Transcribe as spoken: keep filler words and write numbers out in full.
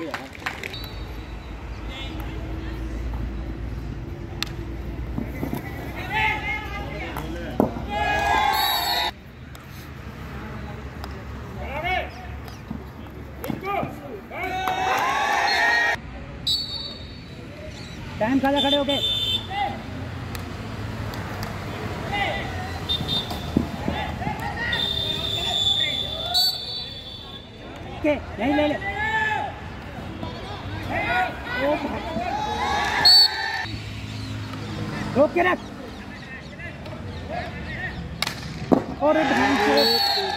Time खा जा, खड़े होके। के नहीं ले ले। रोक के रख। और